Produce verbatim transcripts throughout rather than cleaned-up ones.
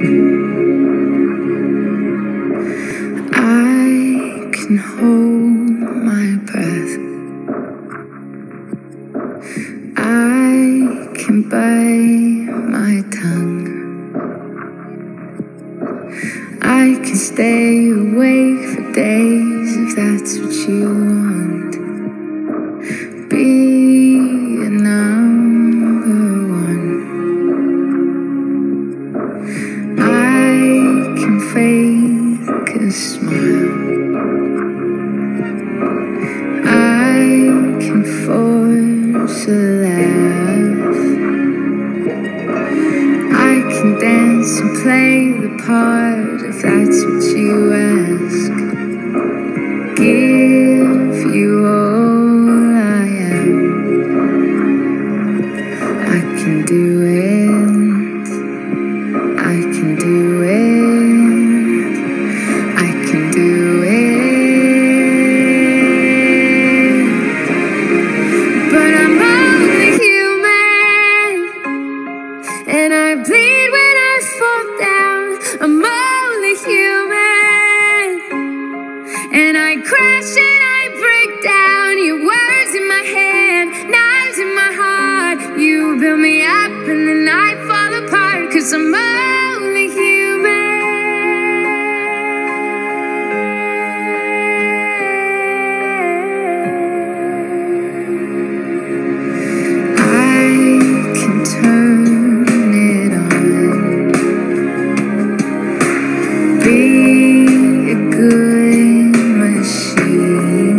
I can hold my breath. I can bite my tongue. I can stay awake for days if that's what you want. Be a number one. I can fake a smile. I can force a laugh. I can dance and play the part if that's what you ask. Give you all I am. I can do it. I can do it. I can do it. But I'm only human, and I bleed when I fall down. I'm only human, and I crash and I break down. Your words in my head, knives in my heart. You build me up and then I fall apart, 'cause I'm only human. I can turn it on. Be a good machine.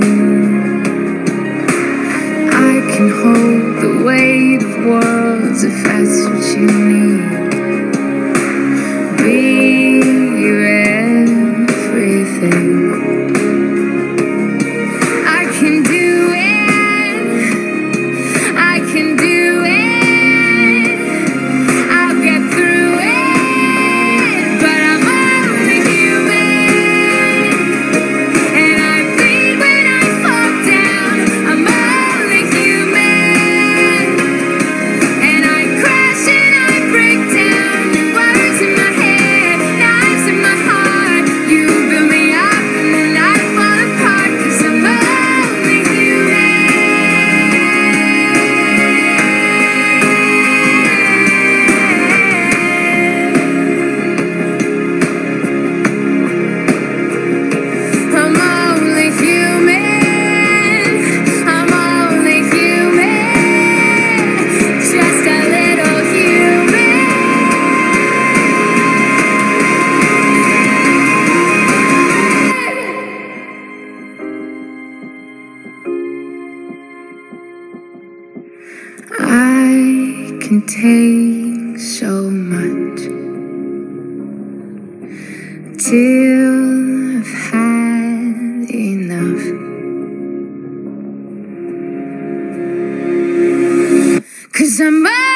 I can hold the weight of worlds if that's what you need. Be your everything. I can do it. I can do it. I'll get through it. But I'm only human, and I bleed when I fall down. I'm only human, and I crash and I break down. Your words in my head, knives in my heart. You build me up and then I fall apart, 'cause I'm only human. I'm only human. I'm only human. Just a little human. I can take so much till I've had enough. 'Cause I'm